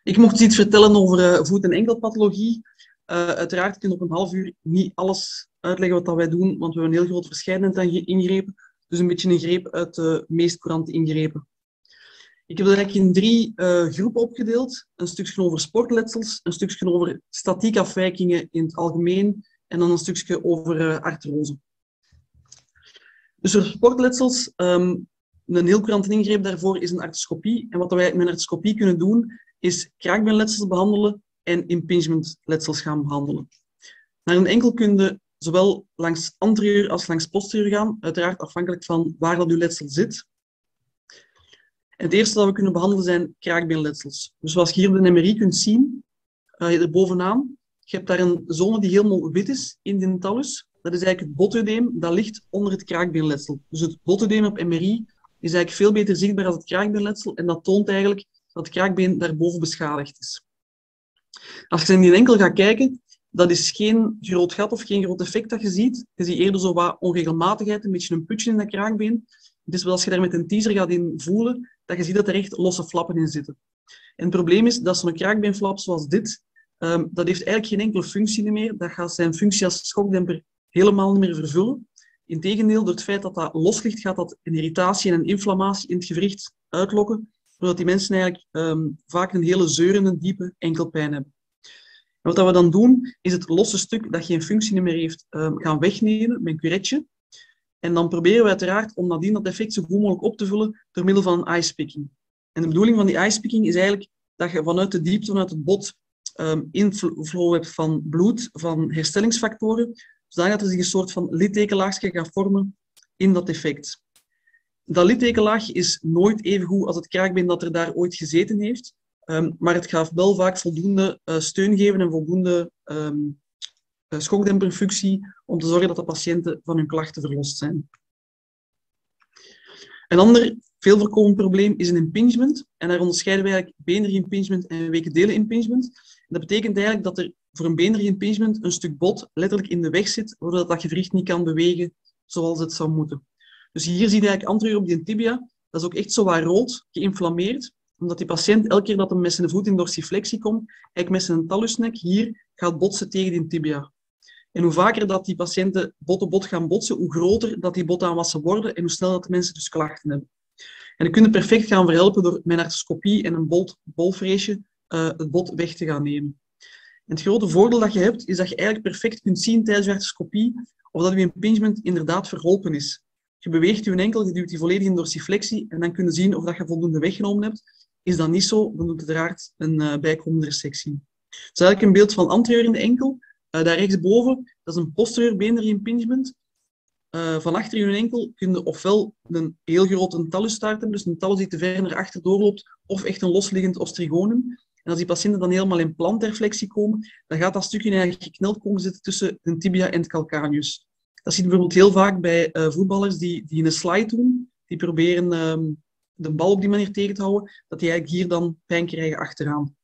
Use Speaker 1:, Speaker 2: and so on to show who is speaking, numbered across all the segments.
Speaker 1: Ik mocht iets vertellen over voet- en enkelpathologie. Uiteraard kunnen we op een half uur niet alles uitleggen wat dat wij doen, want we hebben een heel grote verscheidenheid aan ingrepen. Dus een beetje een greep uit de meest courante ingrepen. Ik heb dat eigenlijk in drie groepen opgedeeld. Een stukje over sportletsels, een stukje over statiek afwijkingen in het algemeen en dan een stukje over artrose. Dus voor sportletsels, een heel courante ingreep daarvoor is een arthroscopie. En wat wij met een arthroscopie kunnen doen, is kraakbeenletsels behandelen en impingementletsels gaan behandelen. Naar een enkel kun je zowel langs anterieur als langs posterieur gaan, uiteraard afhankelijk van waar dat uw letsel zit. En het eerste dat we kunnen behandelen zijn kraakbeenletsels. Dus zoals je hier op de MRI kunt zien, erbovenaan, je hebt daar een zone die helemaal wit is in de talus. Dat is eigenlijk het botudeem, dat ligt onder het kraakbeenletsel. Dus het botudeem op MRI is eigenlijk veel beter zichtbaar dan het kraakbeenletsel en dat toont eigenlijk dat het kraakbeen daarboven beschadigd is. Als je in die enkel gaat kijken, dat is geen groot gat of geen groot effect dat je ziet. Je ziet eerder zo wat onregelmatigheid, een beetje een putje in dat kraakbeen. Het is wel als je daar met een teaser gaat in voelen, dat je ziet dat er echt losse flappen in zitten. En het probleem is dat zo'n kraakbeenflap zoals dit, dat heeft eigenlijk geen enkele functie meer. Dat gaat zijn functie als schokdemper helemaal niet meer vervullen. Integendeel, door het feit dat dat los ligt, gaat dat een irritatie en een inflammatie in het gewricht uitlokken, zodat die mensen eigenlijk vaak een hele zeurende, diepe enkelpijn hebben. En wat we dan doen, is het losse stuk dat geen functie meer heeft gaan wegnemen met een curetje. En dan proberen we uiteraard om nadien dat effect zo goed mogelijk op te vullen door middel van een icepicking. En de bedoeling van die icepicking is eigenlijk dat je vanuit de diepte, vanuit het bot, inflow hebt van bloed, van herstellingsfactoren, zodat er zich een soort van littekenlaagje gaat vormen in dat effect. Dat littekenlaagje is nooit even goed als het kraakbeen dat er daar ooit gezeten heeft, maar het gaat wel vaak voldoende steun geven en voldoende schokdemperfunctie om te zorgen dat de patiënten van hun klachten verlost zijn. Een ander veel voorkomend probleem is een impingement. En daar onderscheiden we eigenlijk beenderig impingement en wekendelen impingement. Dat betekent eigenlijk dat er voor een beenderig impingement een stuk bot letterlijk in de weg zit, waardoor dat gewricht niet kan bewegen zoals het zou moeten. Dus hier zie je eigenlijk anterieur op die tibia, dat is ook echt zo wat rood, geïnflammeerd, omdat die patiënt elke keer dat hij met zijn voet in dorsiflexie komt, eigenlijk met zijn tallusnek hier gaat botsen tegen die tibia. En hoe vaker dat die patiënten bot op bot gaan botsen, hoe groter dat die botaanwassen worden en hoe sneller dat de mensen dus klachten hebben. En dan kun je perfect gaan verhelpen door met een arthroscopie en een bolfreesje het bot weg te gaan nemen. En het grote voordeel dat je hebt, is dat je eigenlijk perfect kunt zien tijdens je arthroscopie of dat je impingement inderdaad verholpen is. Je beweegt je enkel, je duwt die volledig in dorsiflexie en dan kun je zien of dat je voldoende weggenomen hebt. Is dat niet zo, dan doet het uiteraard een bijkomende resectie. Dus eigenlijk een beeld van anterieur in de enkel. Daar rechtsboven, dat is een posterieur beenderig impingement. Van achter je enkel kun je ofwel een heel grote tallusstaart hebben, dus een talus die te ver naar achter doorloopt, of echt een losliggend ostrigonum. En als die patiënten dan helemaal in plantarflexie komen, dan gaat dat stukje eigenlijk gekneld komen zitten tussen de tibia en het calcaneus. Dat zie je bijvoorbeeld heel vaak bij voetballers die in een slide doen, die proberen de bal op die manier tegen te houden, dat die eigenlijk hier dan pijn krijgen achteraan.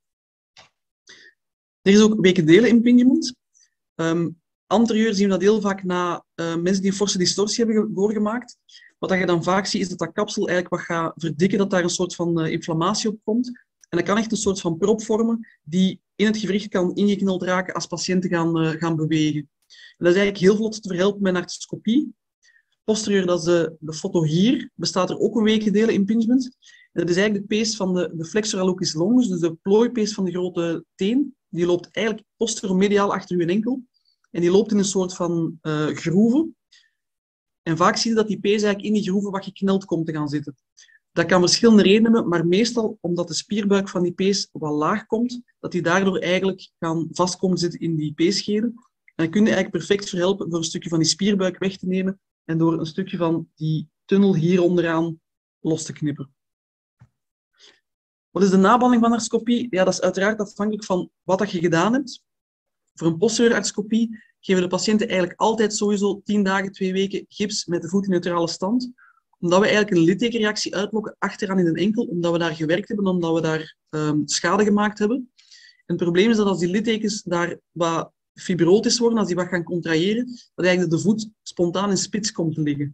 Speaker 1: Er is ook wekendelen impingement. Anterieur zien we dat heel vaak na mensen die een forse distorsie hebben doorgemaakt. Wat je dan vaak ziet, is dat dat kapsel eigenlijk wat gaat verdikken, dat daar een soort van inflammatie op komt. En dat kan echt een soort van prop vormen die in het gewricht kan ingekneld raken als patiënten gaan bewegen. En dat is eigenlijk heel vlot te verhelpen met een arthroscopie. Posterieur, dat is de foto hier, bestaat er ook een wekendelen impingement. En dat is eigenlijk de pees van de flexor hallucis longus, dus de plooipees van de grote teen. Die loopt eigenlijk posteromediaal achter uw enkel. En die loopt in een soort van groeven. En vaak zie je dat die pees eigenlijk in die groeven wat gekneld komt te gaan zitten. Dat kan verschillende redenen hebben, maar meestal omdat de spierbuik van die pees wat laag komt, dat die daardoor eigenlijk gaan vastkomen zitten in die peesscheden. En dan kun je eigenlijk perfect verhelpen door een stukje van die spierbuik weg te nemen en door een stukje van die tunnel hier onderaan los te knippen. Wat is de nabehandeling van arthroscopie? Ja, dat is uiteraard afhankelijk van wat dat je gedaan hebt. Voor een posteriore arthroscopie geven de patiënten eigenlijk altijd sowieso 10 dagen, 2 weken gips met de voet in neutrale stand. Omdat we eigenlijk een littekenreactie uitlokken achteraan in een enkel, omdat we daar gewerkt hebben, omdat we daar schade gemaakt hebben. En het probleem is dat als die littekens daar wat fibrotisch worden, als die wat gaan contraheren, dat eigenlijk de voet spontaan in spits komt te liggen.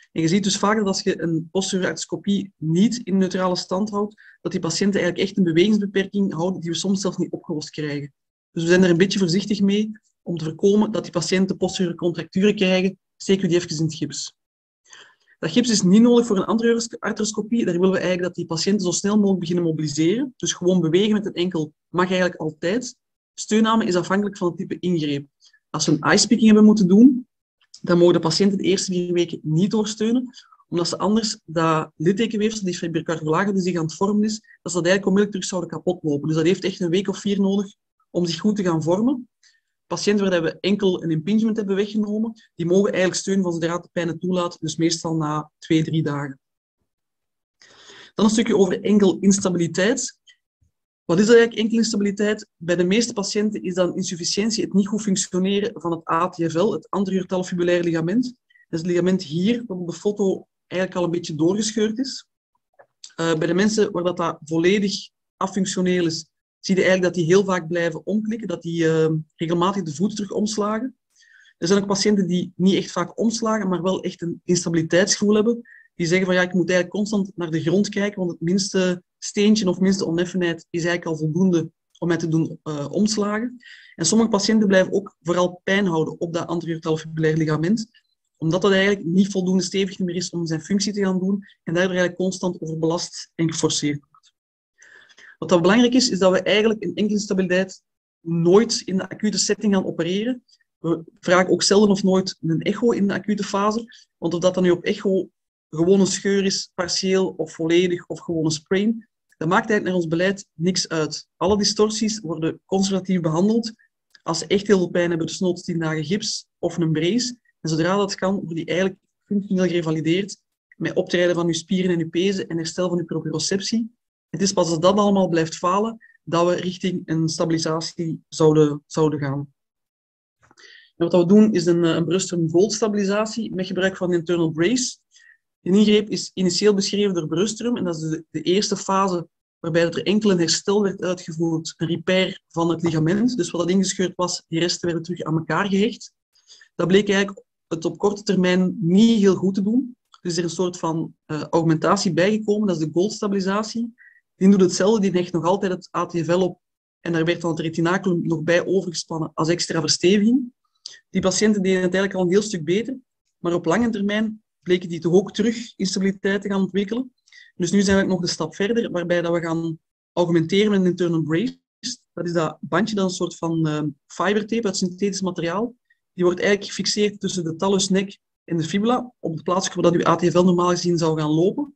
Speaker 1: En je ziet dus vaak dat als je een posturale arthroscopie niet in neutrale stand houdt, dat die patiënten eigenlijk echt een bewegingsbeperking houden die we soms zelfs niet opgelost krijgen. Dus we zijn er een beetje voorzichtig mee om te voorkomen dat die patiënten posteriore contracturen krijgen, zeker die even in het gips. Dat gips is niet nodig voor een andere arthroscopie. Daar willen we eigenlijk dat die patiënten zo snel mogelijk beginnen mobiliseren. Dus gewoon bewegen met een enkel mag eigenlijk altijd. Steunname is afhankelijk van het type ingreep. Als we een icepicking hebben moeten doen, dan mogen de patiënten de eerste 4 weken niet doorsteunen, omdat ze anders dat littekenweefsel, die fibricardiolage die zich aan het vormen is, dat ze dat eigenlijk onmiddellijk terug zouden kapotlopen. Dus dat heeft echt een week of 4 nodig om zich goed te gaan vormen. Patiënten waar we enkel een impingement hebben weggenomen, die mogen eigenlijk steun van zodra de pijn het toelaat, dus meestal na 2-3 dagen. Dan een stukje over enkel instabiliteit. Wat is dat eigenlijk, enkel instabiliteit? Bij de meeste patiënten is dat een insufficiëntie, het niet goed functioneren van het ATFL, het anterior talfibulair ligament. Dat is het ligament hier, dat op de foto eigenlijk al een beetje doorgescheurd is. Bij de mensen waar dat volledig affunctioneel is, zie je eigenlijk dat die heel vaak blijven omklikken, dat die regelmatig de voet terug omslagen. Er zijn ook patiënten die niet echt vaak omslagen, maar wel echt een instabiliteitsgevoel hebben. Die zeggen van ja, ik moet eigenlijk constant naar de grond kijken, want het minste steentje of minste oneffenheid is eigenlijk al voldoende om mij te doen omslagen. En sommige patiënten blijven ook vooral pijn houden op dat anterior talfibulair ligament, omdat dat eigenlijk niet voldoende stevig meer is om zijn functie te gaan doen en daardoor eigenlijk constant overbelast en geforceerd wordt. Wat dat belangrijk is, is dat we eigenlijk een enkele instabiliteit nooit in de acute setting gaan opereren. We vragen ook zelden of nooit een echo in de acute fase, want of dat dan nu op echo gewoon een scheur is, partieel of volledig of gewoon een sprain, dat maakt eigenlijk naar ons beleid niks uit. Alle distorties worden conservatief behandeld. Als ze echt heel veel pijn hebben, dus noods 10 dagen gips of een brace. En zodra dat kan, wordt die eigenlijk functioneel gerevalideerd met optreden van uw spieren en uw pezen en herstel van uw proprioceptie. Het is pas als dat allemaal blijft falen, dat we richting een stabilisatie zouden gaan. En wat we doen is een Brustrum Gold stabilisatie met gebruik van een internal brace. Een ingreep is initieel beschreven door Brustrum en dat is de eerste fase waarbij er enkel een herstel werd uitgevoerd, een repair van het ligament. Dus wat dat ingescheurd was, die resten werden terug aan elkaar gehecht. Dat bleek eigenlijk het op korte termijn niet heel goed te doen. Dus er is een soort van augmentatie bijgekomen, dat is de Gold stabilisatie. Die doet hetzelfde, die hecht nog altijd het ATFL op en daar werd dan het retinaculum nog bij overgespannen als extra versteviging. Die patiënten deden het eigenlijk al een heel stuk beter, maar op lange termijn bleken die toch ook terug instabiliteit te gaan ontwikkelen. Dus nu zijn we nog de stap verder, waarbij dat we gaan augmenteren met een internal brace. Dat is dat bandje, dat een soort van fibertape uit synthetisch materiaal. Die wordt eigenlijk gefixeerd tussen de tallusnek en de fibula, op de plaats waar dat uw ATFL normaal gezien zou gaan lopen.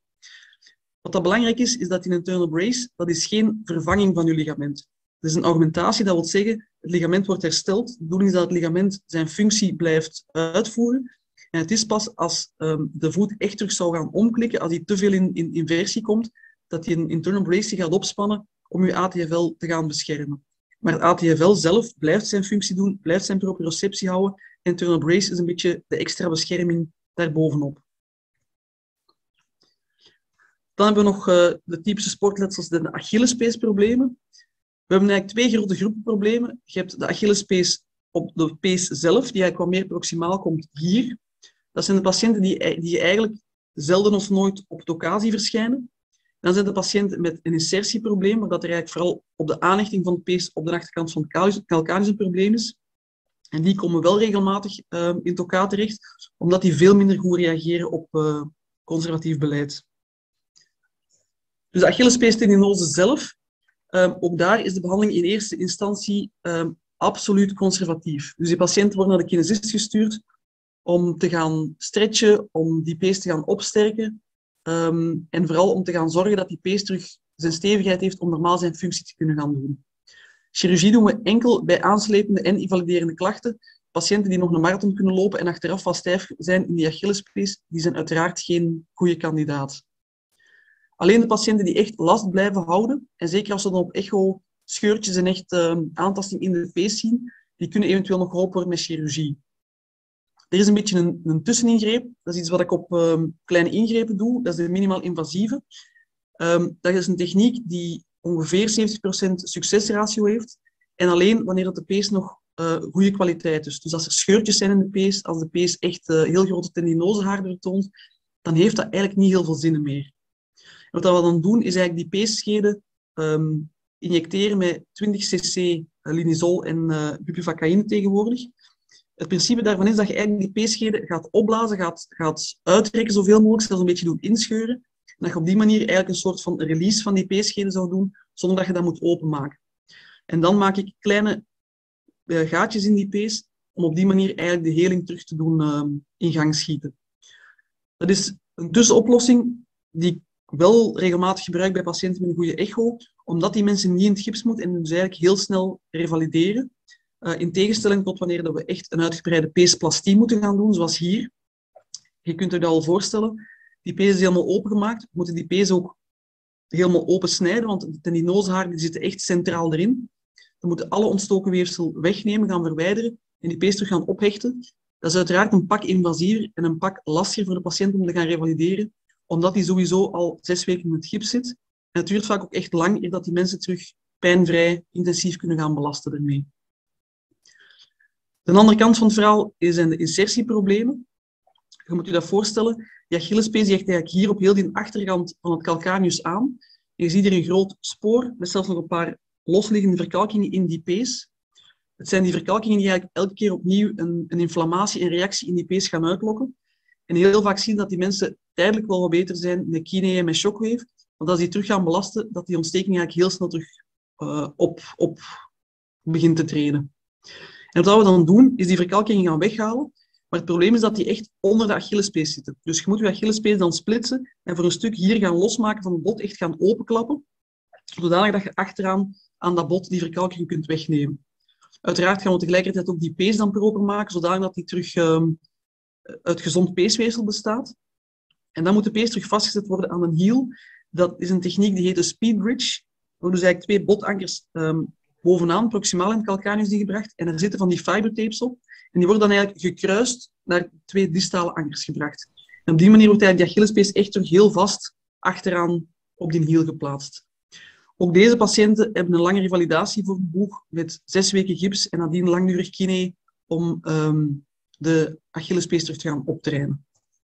Speaker 1: Wat dat belangrijk is, is dat die internal brace, dat is geen vervanging van uw ligament. Het is een augmentatie, dat wil zeggen, het ligament wordt hersteld. De bedoeling is dat het ligament zijn functie blijft uitvoeren. En het is pas als de voet echt terug zou gaan omklikken, als die te veel in inversie komt, dat die een internal brace zich gaat opspannen om uw ATFL te gaan beschermen. Maar het ATFL zelf blijft zijn functie doen, blijft zijn proprioceptie houden. En internal brace is een beetje de extra bescherming daarbovenop. Dan hebben we nog de typische sportletsels, de Achillespeesproblemen. We hebben eigenlijk 2 grote groepen problemen. Je hebt de Achillespees op de pees zelf, die eigenlijk wat meer proximaal komt hier. Dat zijn de patiënten die eigenlijk zelden of nooit op het occasie verschijnen. Dan zijn de patiënten met een insertieprobleem, waar dat er eigenlijk vooral op de aanhechting van de pees op de achterkant van het calcaneus een probleem is. En die komen wel regelmatig in het OK terecht, omdat die veel minder goed reageren op conservatief beleid. Dus de Achillespeestendinose zelf, ook daar is de behandeling in eerste instantie absoluut conservatief. Dus die patiënten worden naar de kinesist gestuurd om te gaan stretchen, om die pees te gaan opsterken en vooral om te gaan zorgen dat die pees terug zijn stevigheid heeft om normaal zijn functie te kunnen gaan doen. Chirurgie doen we enkel bij aanslepende en invaliderende klachten. Patiënten die nog een marathon kunnen lopen en achteraf wat stijf zijn in die Achillespees, die zijn uiteraard geen goede kandidaat. Alleen de patiënten die echt last blijven houden, en zeker als ze dan op echo scheurtjes en echt aantasting in de pees zien, die kunnen eventueel nog geholpen worden met chirurgie. Er is een beetje een tusseningreep. Dat is iets wat ik op kleine ingrepen doe. Dat is de minimaal invasieve. Dat is een techniek die ongeveer 70% succesratio heeft. En alleen wanneer dat de pees nog goede kwaliteit is. Dus als er scheurtjes zijn in de pees, als de pees echt heel grote tendinosehaarden vertoont, dan heeft dat eigenlijk niet heel veel zin meer. En wat we dan doen, is eigenlijk die peesscheden injecteren met 20 cc linezol en bupivacaïne tegenwoordig. Het principe daarvan is dat je eigenlijk die peesscheden gaat opblazen, gaat uitrekken zoveel mogelijk, zelfs een beetje doen inscheuren. En dat je op die manier eigenlijk een soort van release van die peesscheden zou doen, zonder dat je dat moet openmaken. En dan maak ik kleine gaatjes in die pees, om op die manier eigenlijk de heling terug te doen in gang schieten. Dat is een tussenoplossing die ik wel regelmatig gebruik bij patiënten met een goede echo, omdat die mensen niet in het gips moeten en dus eigenlijk heel snel revalideren. In tegenstelling tot wanneer we echt een uitgebreide peesplastie moeten gaan doen, zoals hier. Je kunt je dat al voorstellen, die pees is helemaal opengemaakt. We moeten die pees ook helemaal open snijden, want de tendinosehaar zitten echt centraal erin. We moeten alle ontstoken weefsel wegnemen, gaan verwijderen en die pees terug gaan ophechten. Dat is uiteraard een pak invasiever en een pak lastiger voor de patiënt om te gaan revalideren, omdat die sowieso al 6 weken in het gips zit. En het duurt vaak ook echt lang eer dat die mensen terug pijnvrij, intensief kunnen gaan belasten ermee. De andere kant van het verhaal zijn de insertieproblemen. Je moet je dat voorstellen. Die Achillespees hecht eigenlijk hier op heel die achterkant van het calcaneus aan. En je ziet hier een groot spoor met zelfs nog een paar losliggende verkalkingen in die pees. Het zijn die verkalkingen die eigenlijk elke keer opnieuw een inflammatie en reactie in die pees gaan uitlokken. En heel vaak zien dat die mensen tijdelijk wel wat beter zijn met kine en met shockwave. Want als die terug gaan belasten, dat die ontsteking eigenlijk heel snel terug op begint te treden. En wat we dan doen, is die verkalkingen gaan weghalen. Maar het probleem is dat die echt onder de Achillespees zitten. Dus je moet je Achillespees dan splitsen en voor een stuk hier gaan losmaken van het bot, echt gaan openklappen. Zodanig dat je achteraan aan dat bot die verkalking kunt wegnemen. Uiteraard gaan we tegelijkertijd ook die pees dan proper maken, zodanig dat die terug uit gezond peesweefsel bestaat. En dan moet de pees terug vastgezet worden aan een hiel. Dat is een techniek die heet de speed bridge. Er worden dus eigenlijk 2 botankers bovenaan, proximaal in het calcaneus gebracht. En er zitten van die fibertapes op. En die worden dan eigenlijk gekruist naar 2 distale ankers gebracht. En op die manier wordt eigenlijk die Achillespees echt terug heel vast achteraan op die hiel geplaatst. Ook deze patiënten hebben een lange revalidatie voor de boeg met 6 weken gips en nadien langdurig kine om de Achillespees terug te gaan optrainen.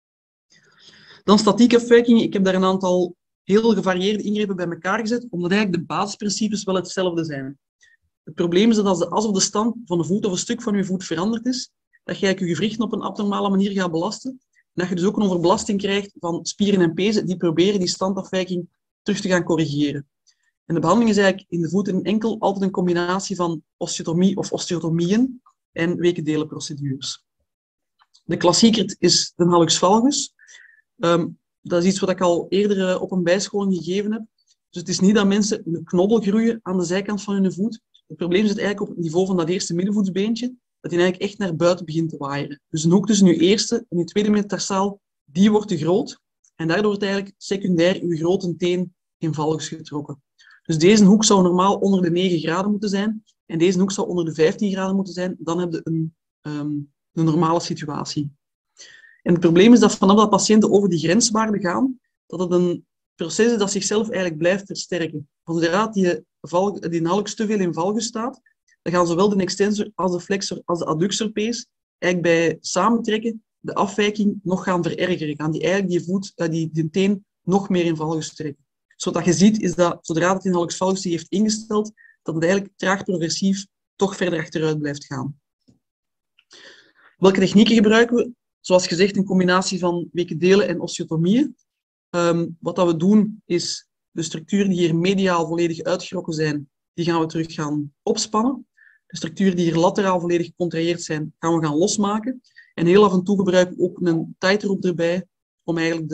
Speaker 1: Dan statieke afwijkingen. Ik heb daar een aantal heel gevarieerde ingrepen bij elkaar gezet, omdat eigenlijk de basisprincipes wel hetzelfde zijn. Het probleem is dat als de as of de stand van de voet of een stuk van je voet veranderd is, dat je eigenlijk je gewrichten op een abnormale manier gaat belasten. En dat je dus ook een overbelasting krijgt van spieren en pezen die proberen die standafwijking terug te gaan corrigeren. En de behandeling is eigenlijk in de voet en enkel altijd een combinatie van osteotomie of osteotomieën en wekendelenprocedures. De klassieker is de hallux valgus. Dat is iets wat ik al eerder op een bijscholing gegeven heb. Dus het is niet dat mensen een knobbel groeien aan de zijkant van hun voet. Het probleem zit eigenlijk op het niveau van dat eerste middenvoetsbeentje, dat die eigenlijk echt naar buiten begint te waaieren. Dus een hoek tussen je eerste en je tweede metatarsaal, die wordt te groot. En daardoor wordt eigenlijk secundair je grote teen in valgus getrokken. Dus deze hoek zou normaal onder de 9 graden moeten zijn. En deze hoek zou onder de 15 graden moeten zijn. Dan heb je een normale situatie. En het probleem is dat vanaf dat patiënten over die grenswaarden gaan, dat het een proces is dat zichzelf eigenlijk blijft versterken. Zodra die hallux te veel in valgus staat, dan gaan zowel de extensor als de flexor als de adductorpees eigenlijk bij samentrekken de afwijking nog gaan verergeren. Gaan die eigenlijk die teen nog meer in valgus trekken. Dus wat je ziet is dat zodra het in hallux valgus zich heeft ingesteld, dat het eigenlijk traag progressief toch verder achteruit blijft gaan. Welke technieken gebruiken we? Zoals gezegd, een combinatie van wekendelen en osteotomieën. Wat we doen, is de structuren die hier mediaal volledig uitgerokken zijn, die gaan we terug gaan opspannen. De structuren die hier lateraal volledig gecontraheerd zijn, gaan we gaan losmaken. En heel af en toe gebruiken we ook een tightrope erbij, om eigenlijk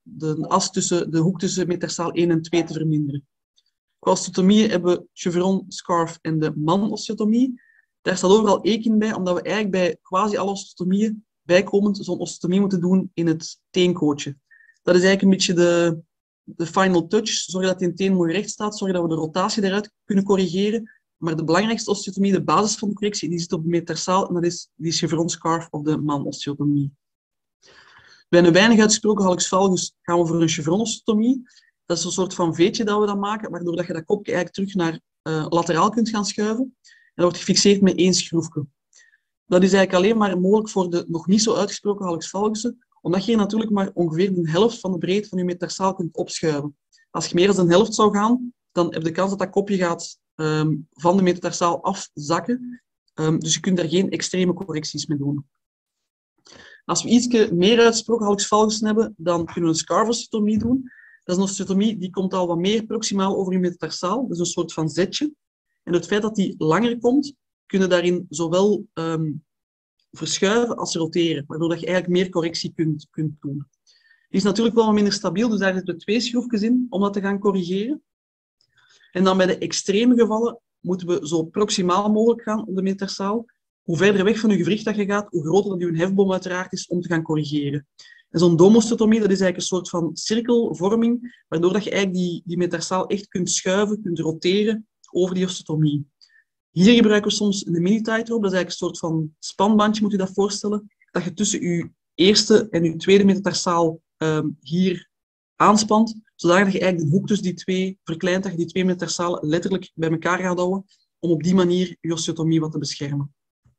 Speaker 1: de hoek tussen metatarsaal 1 en 2 te verminderen. Qua osteotomieën hebben we chevron, scarf en de man-osteotomie. Daar staat overal ekin bij, omdat we eigenlijk bij quasi alle osteotomieën bijkomend zo'n osteotomie moeten doen in het teenkootje. Dat is eigenlijk een beetje de final touch. Zorg dat die teen mooi recht staat, zorg dat we de rotatie daaruit kunnen corrigeren. Maar de belangrijkste osteotomie, de basis van de correctie, die zit op de metatarsaal en dat is die chevron scarf of de man-osteotomie. Bij een weinig uitgesproken hallux valgus gaan we voor een chevron osteotomie. Dat is een soort van veetje dat we dan maken, waardoor dat je dat kopje eigenlijk terug naar lateraal kunt gaan schuiven. En dat wordt gefixeerd met 1 schroefje. Dat is eigenlijk alleen maar mogelijk voor de nog niet zo uitgesproken hallux valgussen, Omdat je hier natuurlijk maar ongeveer de helft van de breedte van je metatarsaal kunt opschuiven. Als je meer dan de helft zou gaan, dan heb je de kans dat dat kopje gaat van de metatarsaal afzakken. Dus je kunt daar geen extreme correcties mee doen. Als we iets meer uitgesproken hallux hebben, dan kunnen we een scarfostotomie doen. Dat is een osteotomie die komt al wat meer proximaal over je metatarsaal. Dat is een soort van zetje. En door het feit dat die langer komt, kunnen daarin zowel verschuiven als roteren, waardoor dat je eigenlijk meer correctie kunt doen. Die is natuurlijk wel wat minder stabiel, dus daar zitten we 2 schroefjes in om dat te gaan corrigeren. En dan bij de extreme gevallen moeten we zo proximaal mogelijk gaan op de metatarsaal. Hoe verder weg van je gewricht dat je gaat, hoe groter dat je hefboom uiteraard is om te gaan corrigeren. En zo'n domostotomie, dat is eigenlijk een soort van cirkelvorming, waardoor dat je eigenlijk die metatarsaal echt kunt schuiven, kunt roteren over die osteotomie. Hier gebruiken we soms een mini-tightrope, dat is eigenlijk een soort van spanbandje, moet je dat voorstellen, dat je tussen je eerste en je tweede metatarsaal hier aanspant, zodat je eigenlijk de hoek tussen die twee verkleint, dat je die 2 metatarsalen letterlijk bij elkaar gaat houden, om op die manier je osteotomie wat te beschermen.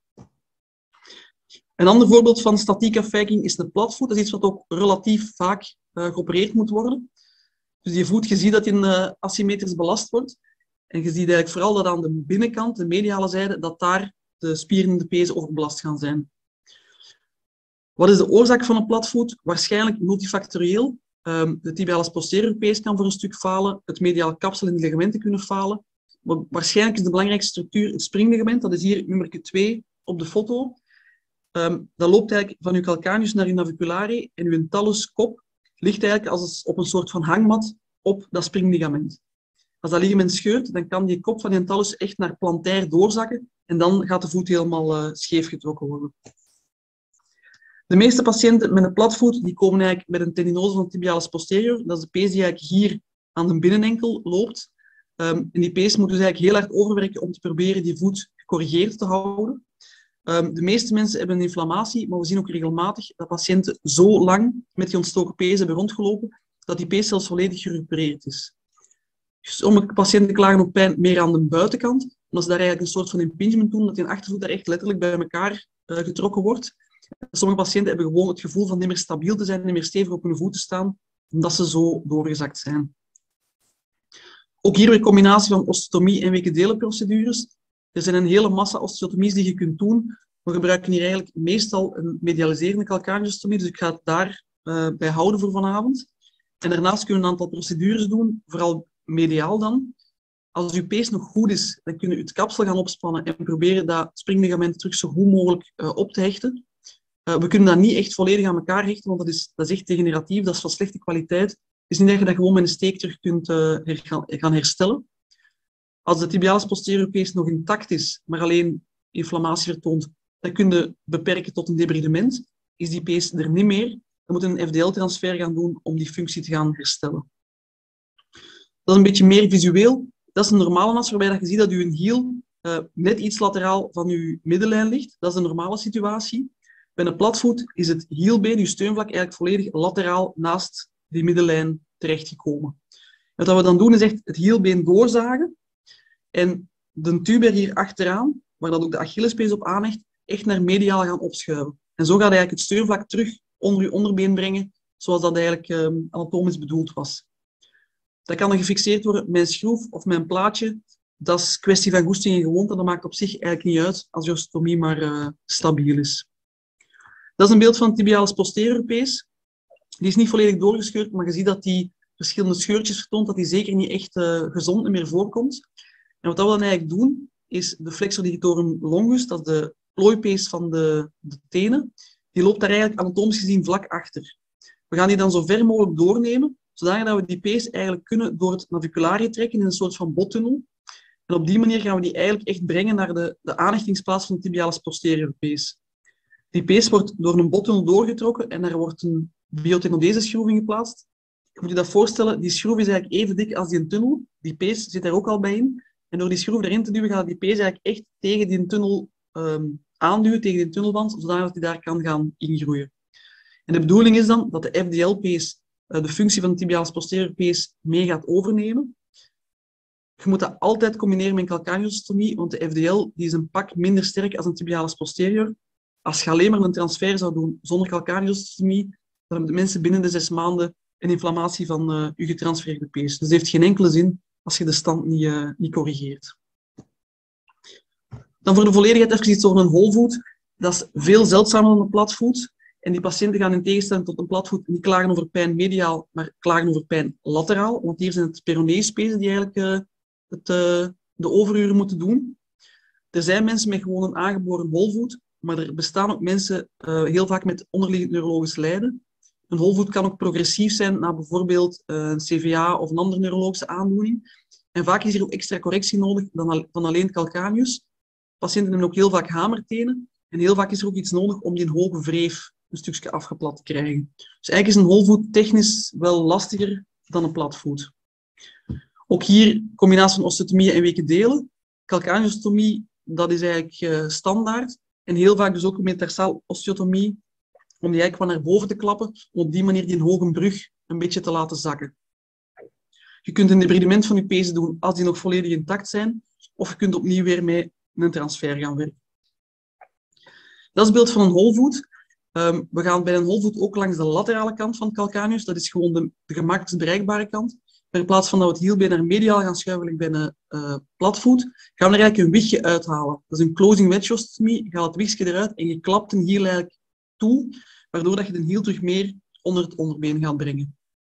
Speaker 1: Een ander voorbeeld van statieke afwijking is de platvoet. Dat is iets wat ook relatief vaak geopereerd moet worden. Dus die voet, je ziet dat die asymmetrisch belast wordt. En je ziet eigenlijk vooral dat aan de binnenkant, de mediale zijde, dat daar de spieren en de pezen overbelast gaan zijn. Wat is de oorzaak van een platvoet? Waarschijnlijk multifactorieel. De tibialis posterior pees kan voor een stuk falen. Het mediale kapsel en de ligamenten kunnen falen. Maar waarschijnlijk is de belangrijkste structuur het springligament. Dat is hier nummer 2 op de foto. Dat loopt eigenlijk van uw calcaneus naar uw naviculare en uw taluskop ligt eigenlijk als op een soort van hangmat op dat springligament. Als dat ligament scheurt, dan kan die kop van die talus echt naar plantair doorzakken en dan gaat de voet helemaal scheef getrokken worden. De meeste patiënten met een platvoet die komen eigenlijk met een tendinose van de tibialis posterior. Dat is de pees die eigenlijk hier aan de binnenenkel loopt. En die pees moet dus eigenlijk heel hard overwerken om te proberen die voet gecorrigeerd te houden. De meeste mensen hebben een inflammatie, maar we zien ook regelmatig dat patiënten zo lang met die ontstoken pees hebben rondgelopen, dat die pees zelfs volledig gerepareerd is. Sommige patiënten klagen ook pijn meer aan de buitenkant, omdat ze daar eigenlijk een soort van impingement doen, dat die achtervoet daar echt letterlijk bij elkaar getrokken wordt. Sommige patiënten hebben gewoon het gevoel van niet meer stabiel te zijn, niet meer stevig op hun voet te staan, omdat ze zo doorgezakt zijn. Ook hier weer een combinatie van osteotomie en wekendelenprocedures. Er zijn een hele massa osteotomies die je kunt doen. We gebruiken hier eigenlijk meestal een medialiserende calcaneostotomie, dus ik ga het daar bij houden voor vanavond. En daarnaast kunnen we een aantal procedures doen, vooral mediaal dan. Als uw pees nog goed is, dan kunnen we het kapsel gaan opspannen en proberen dat springligament terug zo goed mogelijk op te hechten. We kunnen dat niet echt volledig aan elkaar hechten, want dat is echt degeneratief, dat is van slechte kwaliteit. Het is niet dat je dat gewoon met een steek terug kunt gaan herstellen. Als de tibialis posterior pees nog intact is, maar alleen inflammatie vertoont, dan kun je beperken tot een debridement. Is die pees er niet meer, dan moet je een FDL-transfer gaan doen om die functie te gaan herstellen. Dat is een beetje meer visueel. Dat is een normale as, waarbij je ziet dat je hiel net iets lateraal van je middenlijn ligt. Dat is de normale situatie. Bij een platvoet is het hielbeen, je steunvlak, eigenlijk volledig lateraal naast die middenlijn terechtgekomen. Wat we dan doen is echt het hielbeen doorzagen en de tuber hier achteraan, waar dat ook de Achillespees op aanhecht, echt naar mediaal gaan opschuiven. En zo gaat eigenlijk het steunvlak terug onder je onderbeen brengen, zoals dat eigenlijk anatomisch bedoeld was. Dat kan dan gefixeerd worden met een schroef of met een plaatje. Dat is kwestie van goesting en gewoonte. Dat maakt op zich eigenlijk niet uit als je osteotomie maar stabiel is. Dat is een beeld van tibialis posterior pees. Die is niet volledig doorgescheurd, maar je ziet dat die verschillende scheurtjes vertoont, dat die zeker niet echt gezond meer voorkomt. En wat we dan eigenlijk doen, is de flexor digitorum longus, dat is de plooipees van de tenen, die loopt daar eigenlijk anatomisch gezien vlak achter. We gaan die dan zo ver mogelijk doornemen, zodat we die pees eigenlijk kunnen door het navicularium trekken in een soort van bottunnel. En op die manier gaan we die eigenlijk echt brengen naar de aanhechtingsplaats van de tibialis posterior pees. Die pees wordt door een bottunnel doorgetrokken en daar wordt een biotenodese schroef in geplaatst. Je moet je dat voorstellen, die schroef is eigenlijk even dik als die tunnel. Die pees zit daar ook al bij in. En door die schroef erin te duwen, gaat die pees eigenlijk echt tegen die tunnel aanduwen, tegen die tunnelwand, zodat die daar kan gaan ingroeien. En de bedoeling is dan dat de FDL-pees de functie van de tibialis posterior pees mee gaat overnemen. Je moet dat altijd combineren met een calcaneostotomie, want de FDL die is een pak minder sterk als een tibialis posterior. Als je alleen maar een transfer zou doen zonder calcaneostotomie, dan hebben de mensen binnen de 6 maanden een inflammatie van je getransfereerde pees. Dus het heeft geen enkele zin als je de stand niet corrigeert. Dan voor de volledigheid even iets over een holvoet. Dat is veel zeldzamer dan een platvoet. En die patiënten gaan in tegenstelling tot een platvoet niet klagen over pijn mediaal, maar klagen over pijn lateraal. Want hier zijn het peroneespezen die eigenlijk de overuren moeten doen. Er zijn mensen met gewoon een aangeboren holvoet, maar er bestaan ook mensen heel vaak met onderliggend neurologisch lijden. Een holvoet kan ook progressief zijn na bijvoorbeeld een CVA of een andere neurologische aandoening. En vaak is hier ook extra correctie nodig dan alleen calcaneus. Patiënten hebben ook heel vaak hamertenen. En heel vaak is er ook iets nodig om die hoge wreef een stukje afgeplat te krijgen. Dus eigenlijk is een holvoet technisch wel lastiger dan een platvoet. Ook hier combinatie van osteotomie en weken delen. Calcaneustomie, dat is eigenlijk standaard. En heel vaak dus ook een metatarsaal osteotomie, om die eigenlijk wat naar boven te klappen, om op die manier die hoge brug een beetje te laten zakken. Je kunt een debridement van je pezen doen als die nog volledig intact zijn, of je kunt opnieuw weer met een transfer gaan werken. Dat is het beeld van een holvoet. We gaan bij een holvoet ook langs de laterale kant van het calcaneus. Dat is gewoon de gemakkelijkst bereikbare kant. Maar in plaats van dat we het hielbeen naar mediaal gaan schuiven bij een platvoet, gaan we er eigenlijk een wichtje uithalen. Dat is een closing wedge osteotomie. Je haalt het wichtje eruit en je klapt een hiel eigenlijk toe, waardoor dat je de hiel terug meer onder het onderbeen gaat brengen.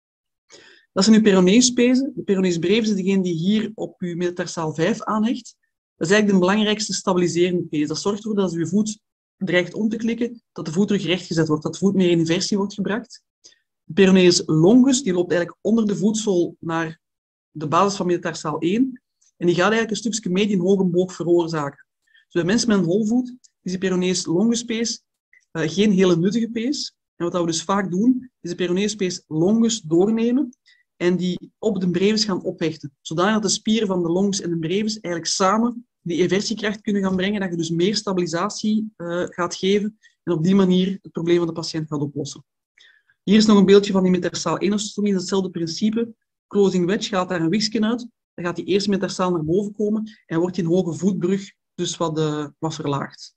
Speaker 1: Dat zijn uw peroneespezen. De peroneus brevis is degene die hier op uw metatarsaal 5 aanhecht. Dat is eigenlijk de belangrijkste stabiliserende pees. Dat zorgt ervoor dat als uw voet dreigt om te klikken, dat de voet terug rechtgezet wordt, dat de voet meer in inversie wordt gebracht. De peroneus longus die loopt eigenlijk onder de voetzool naar de basis van metatarsaal 1 en die gaat eigenlijk een stukje mee die een hoge boog veroorzaken. Dus bij mensen met een holvoet is de peroneus longus pees geen hele nuttige pees. En wat we dus vaak doen, is de peroneus pees longus doornemen en die op de brevis gaan ophechten. Zodat de spieren van de longus en de brevis eigenlijk samen die inversiekracht kunnen gaan brengen, dat je dus meer stabilisatie gaat geven en op die manier het probleem van de patiënt gaat oplossen. Hier is nog een beeldje van die metatarsaal 1 osteotomie, dat is hetzelfde principe. Closing wedge gaat daar een wichtje uit, dan gaat die eerst metatarsaal naar boven komen en wordt die een hoge voetbrug dus wat verlaagd.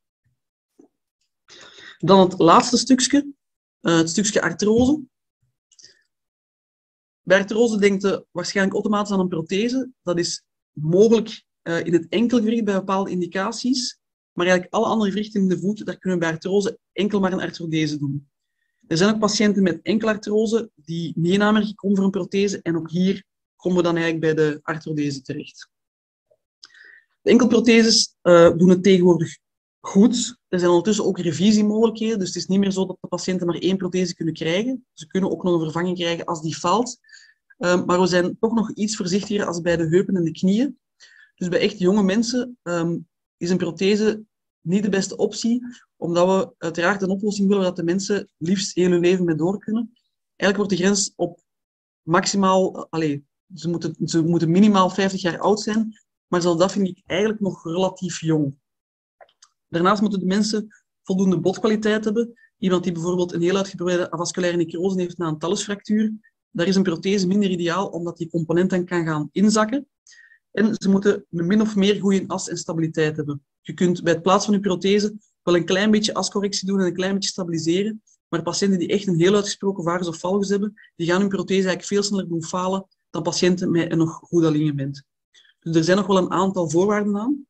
Speaker 1: Dan het laatste stukje, het stukje artrose. Bij artrose denkt je waarschijnlijk automatisch aan een prothese. Dat is mogelijk in het enkelgewricht bij bepaalde indicaties, maar eigenlijk alle andere gewrichten in de voet, daar kunnen we bij artrose enkel maar een arthrodese doen. Er zijn ook patiënten met enkelartrose die niet in aanmerking komen voor een prothese en ook hier komen we dan eigenlijk bij de arthrodese terecht. De enkelprotheses doen het tegenwoordig goed. Er zijn ondertussen ook revisiemogelijkheden, dus het is niet meer zo dat de patiënten maar 1 prothese kunnen krijgen. Ze kunnen ook nog een vervanging krijgen als die faalt. Maar we zijn toch nog iets voorzichtiger als bij de heupen en de knieën. Dus bij echt jonge mensen is een prothese niet de beste optie, omdat we uiteraard een oplossing willen dat de mensen liefst heel hun leven mee door kunnen. Eigenlijk wordt de grens op maximaal, ze moeten minimaal 50 jaar oud zijn, maar zelfs dat vind ik eigenlijk nog relatief jong. Daarnaast moeten de mensen voldoende botkwaliteit hebben. Iemand die bijvoorbeeld een heel uitgebreide avasculaire necrose heeft na een tallusfractuur, daar is een prothese minder ideaal, omdat die component dan kan gaan inzakken. En ze moeten een min of meer goede as en stabiliteit hebben. Je kunt bij het plaatsen van je prothese wel een klein beetje ascorrectie doen en een klein beetje stabiliseren, maar patiënten die echt een heel uitgesproken varus of valgus hebben, die gaan hun prothese eigenlijk veel sneller doen falen dan patiënten met een nog goed alignement. Dus er zijn nog wel een aantal voorwaarden aan.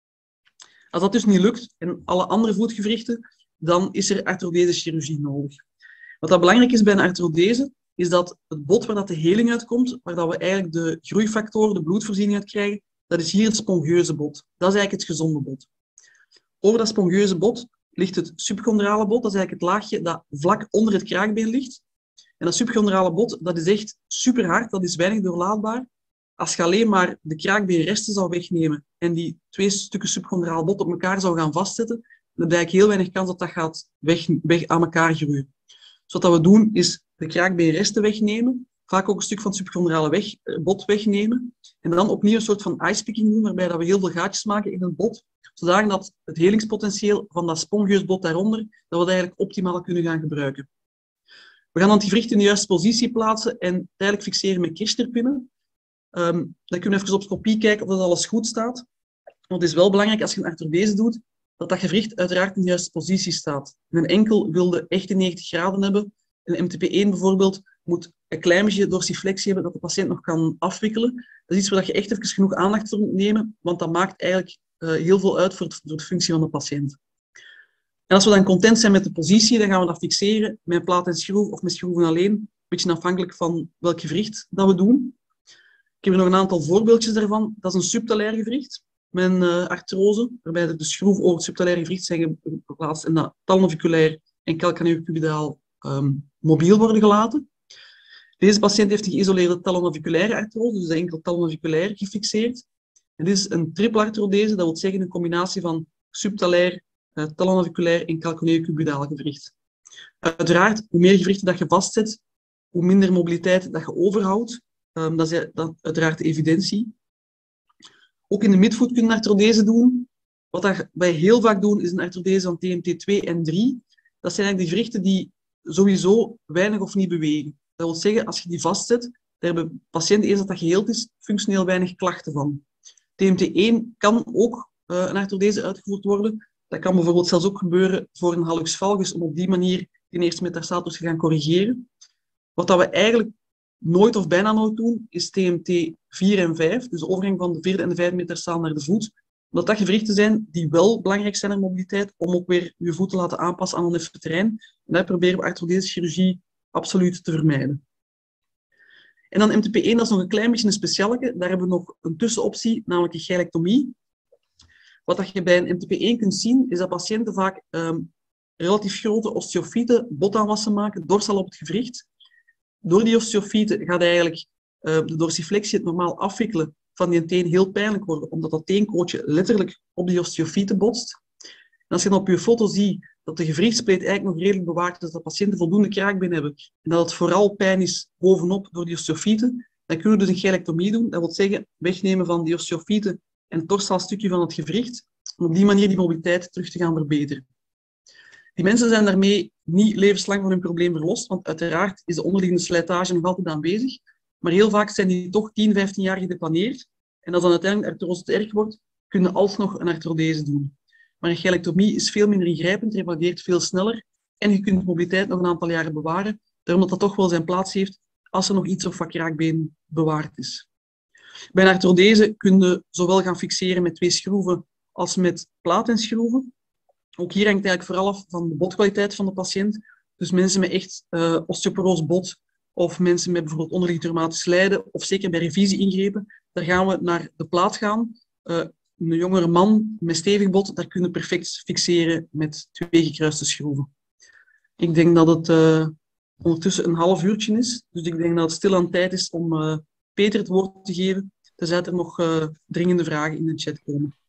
Speaker 1: Als dat dus niet lukt en alle andere voetgewrichten, dan is er arthrodese-chirurgie nodig. Wat dat belangrijk is bij een arthrodese, is dat het bot waar dat de heling uitkomt, waar dat we eigenlijk de groeifactoren, de bloedvoorziening uit krijgen, dat is hier het spongieuze bot. Dat is eigenlijk het gezonde bot. Over dat spongieuze bot ligt het subchondrale bot. Dat is eigenlijk het laagje dat vlak onder het kraakbeen ligt. En dat subchondrale bot, dat is echt super hard, dat is weinig doorlaatbaar. Als je alleen maar de kraakbeenresten zou wegnemen en die 2 stukken subchondraal bot op elkaar zou gaan vastzetten, dan heb je eigenlijk heel weinig kans dat dat gaat weg aan elkaar groeien. Dus wat we doen, is de kraakbeenresten wegnemen, vaak ook een stuk van het subchondrale bot wegnemen, en dan opnieuw een soort van icepicking doen, waarbij dat we heel veel gaatjes maken in het bot, zodat het helingspotentieel van dat spongieus bot daaronder, dat we dat eigenlijk optimaal kunnen gaan gebruiken. We gaan dan die gewricht in de juiste positie plaatsen en tijdelijk fixeren met Kirschnerpinnen. Dan kunnen we even op scopie kijken of dat alles goed staat. Want het is wel belangrijk als je een arthrodese doet, dat dat gewricht uiteraard in de juiste positie staat. Een enkel wilde echt 90 graden hebben Een MTP1 bijvoorbeeld moet een klein beetje dorsiflexie hebben dat de patiënt nog kan afwikkelen. Dat is iets waar je echt even genoeg aandacht voor moet nemen, want dat maakt eigenlijk heel veel uit voor de functie van de patiënt. En als we dan content zijn met de positie, dan gaan we dat fixeren met een plaat en schroef of met schroeven alleen, een beetje afhankelijk van welk gewricht dat we doen. Ik heb er nog een aantal voorbeeldjes daarvan. Dat is een subtalair gewricht met een artrose, waarbij de schroeven over het subtalair gewricht zijn geplaatst en dat talnaviculair en calcaneocubidaal mobiel worden gelaten. Deze patiënt heeft een geïsoleerde talonaviculaire artrose, dus enkel talonaviculair gefixeerd. En dit is een trippelarthrodese, dat wil zeggen een combinatie van subtalair, talonaviculair en calcaneocubidaal gewricht. Uiteraard, hoe meer gewrichten dat je vastzet, hoe minder mobiliteit dat je overhoudt. Dat is uiteraard de evidentie. Ook in de midvoet kun je een arthrodese doen. Wat wij heel vaak doen, is een arthrodese van TMT2 en 3. Dat zijn eigenlijk die gewrichten die sowieso weinig of niet bewegen. Dat wil zeggen, als je die vastzet, daar hebben patiënten eerst dat geheeld is, functioneel weinig klachten van. TMT1 kan ook een arthrodese uitgevoerd worden. Dat kan bijvoorbeeld zelfs ook gebeuren voor een hallux valgus, om op die manier die eerste metatarsatus te gaan corrigeren. Wat dat we eigenlijk nooit of bijna nooit doen, is TMT 4 en 5, dus de overgang van de vierde en de vijfde metatarsaal naar de voet. Omdat dat gewrichten zijn die wel belangrijk zijn in mobiliteit, om ook weer je voet te laten aanpassen aan een effen terrein. En daar proberen we arthrodese-chirurgie absoluut te vermijden. En dan MTP1, dat is nog een klein beetje een specialeke. Daar hebben we nog een tussenoptie, namelijk een gylectomie. Wat je bij een MTP1 kunt zien, is dat patiënten vaak relatief grote osteofieten, botaanwassen maken, dorsal op het gewricht. Door die osteofieten gaat eigenlijk de dorsiflexie, het normaal afwikkelen van die teen, heel pijnlijk worden, omdat dat teenkootje letterlijk op die osteofieten botst. En als je dan op je foto ziet dat de gewrichtspleet eigenlijk nog redelijk bewaakt is, dat patiënten voldoende kraakbeen hebben en dat het vooral pijn is bovenop door die osteofieten, dan kunnen we dus een gylectomie doen. Dat wil zeggen wegnemen van die osteofieten en het dorsaal stukje van het gewricht, om op die manier die mobiliteit terug te gaan verbeteren. Die mensen zijn daarmee niet levenslang van hun probleem verlost, want uiteraard is de onderliggende slijtage nog altijd aanwezig, maar heel vaak zijn die toch 10, 15 jaar gedeplaneerd. En als dan uiteindelijk de artrose te erg wordt, kunnen alsnog een arthrodese doen. Maar een gylectomie is veel minder ingrijpend, revalideert veel sneller en je kunt de mobiliteit nog een aantal jaren bewaren, daarom dat dat toch wel zijn plaats heeft als er nog iets of wat kraakbeen bewaard is. Bij een arthrodese kun je zowel gaan fixeren met 2 schroeven als met plaat en schroeven. Ook hier hangt eigenlijk vooral af van de botkwaliteit van de patiënt. Dus mensen met echt osteoporoos bot of mensen met bijvoorbeeld onderliggend reumatisch lijden of zeker bij revisie-ingrepen, daar gaan we naar de plaat gaan. Een jongere man met stevig bot, daar kunnen we perfect fixeren met 2 gekruiste schroeven. Ik denk dat het ondertussen een half uurtje is, dus ik denk dat het stil aan tijd is om Peter het woord te geven, tenzij er nog dringende vragen in de chat komen.